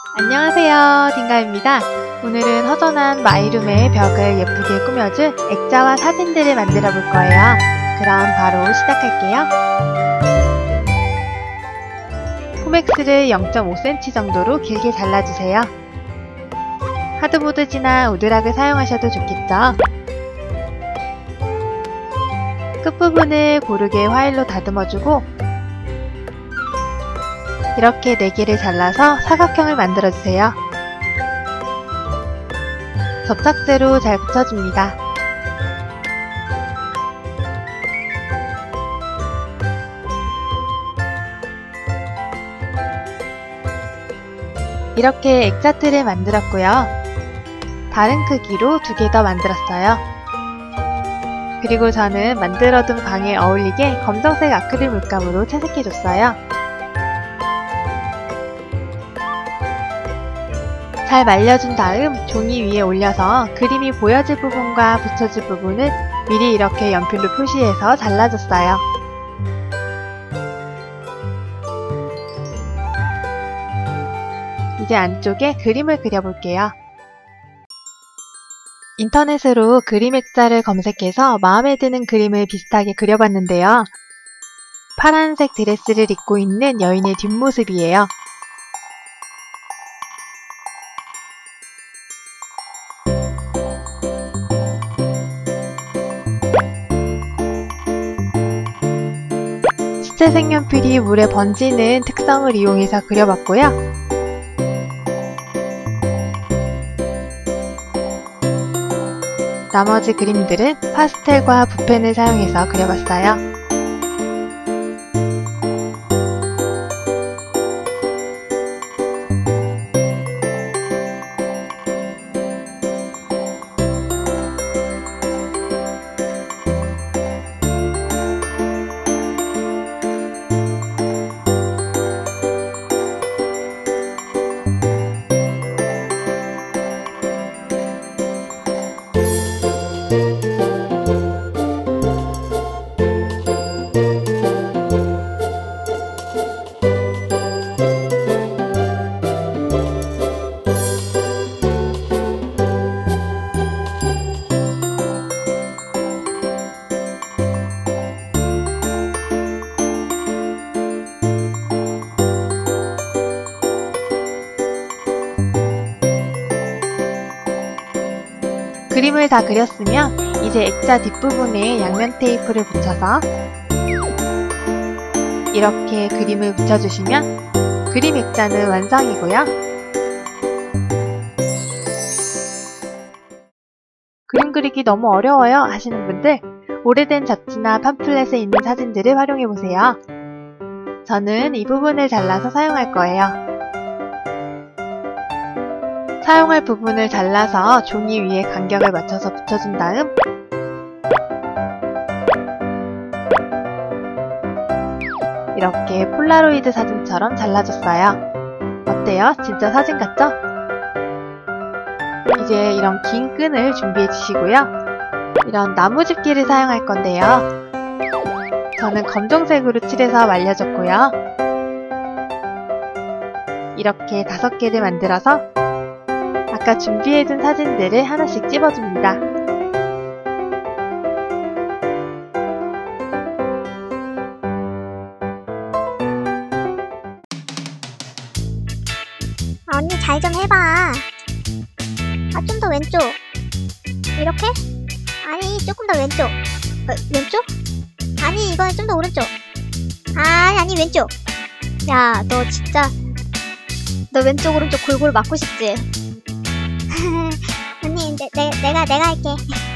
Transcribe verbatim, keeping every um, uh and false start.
안녕하세요, 딩가입니다. 오늘은 허전한 마이룸의 벽을 예쁘게 꾸며줄 액자와 사진들을 만들어 볼 거예요. 그럼 바로 시작할게요. 포맥스를 영 점 오 센티미터 정도로 길게 잘라주세요. 하드보드지나 우드락을 사용하셔도 좋겠죠. 끝부분을 고르게 화일로 다듬어주고 이렇게 네 개를 잘라서 사각형을 만들어주세요. 접착제로 잘 붙여줍니다. 이렇게 액자틀을 만들었고요. 다른 크기로 두 개 더 만들었어요. 그리고 저는 만들어둔 방에 어울리게 검정색 아크릴 물감으로 채색해줬어요. 잘 말려준 다음 종이 위에 올려서 그림이 보여질 부분과 붙여질 부분을 미리 이렇게 연필로 표시해서 잘라줬어요. 이제 안쪽에 그림을 그려볼게요. 인터넷으로 그림 액자를 검색해서 마음에 드는 그림을 비슷하게 그려봤는데요. 파란색 드레스를 입고 있는 여인의 뒷모습이에요. 수채 색연필이 물에 번지는 특성을 이용해서 그려봤고요. 나머지 그림들은 파스텔과 붓펜을 사용해서 그려봤어요. 그림을 다 그렸으면 이제 액자 뒷부분에 양면 테이프를 붙여서 이렇게 그림을 붙여주시면 그림 액자는 완성이고요. 그림 그리기 너무 어려워요 하시는 분들 오래된 잡지나 팜플렛에 있는 사진들을 활용해보세요. 저는 이 부분을 잘라서 사용할 거예요. 사용할 부분을 잘라서 종이 위에 간격을 맞춰서 붙여준 다음 이렇게 폴라로이드 사진처럼 잘라줬어요. 어때요? 진짜 사진 같죠? 이제 이런 긴 끈을 준비해 주시고요. 이런 나무집게를 사용할 건데요. 저는 검정색으로 칠해서 말려줬고요. 이렇게 다섯 개를 만들어서 아까 준비해둔 사진들을 하나씩 찝어줍니다. 언니 잘 좀 해봐. 아, 좀 더 왼쪽. 이렇게? 아니, 조금 더 왼쪽. 어, 왼쪽? 아니, 이건 좀 더 오른쪽. 아니, 아니, 왼쪽. 야, 너 진짜 너 왼쪽 오른쪽 골고루 맞고 싶지? 언니, 내, 내, 내가 내가 할게.